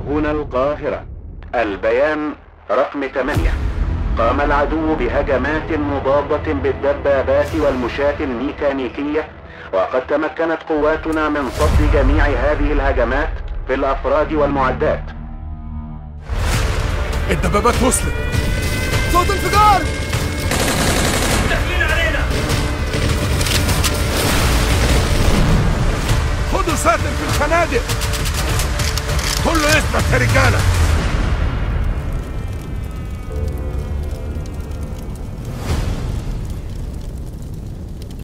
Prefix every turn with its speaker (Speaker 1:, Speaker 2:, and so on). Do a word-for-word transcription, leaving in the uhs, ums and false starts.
Speaker 1: هنا القاهرة. البيان رقم ثمانية. قام العدو بهجمات مضادة بالدبابات والمشاة الميكانيكية، وقد تمكنت قواتنا من صد جميع هذه الهجمات في الأفراد والمعدات.
Speaker 2: الدبابات وصلت. صوت انفجار.
Speaker 3: داخلين علينا.
Speaker 2: خدوا ساتر في الفنادق. كله يثبت يا رجاله.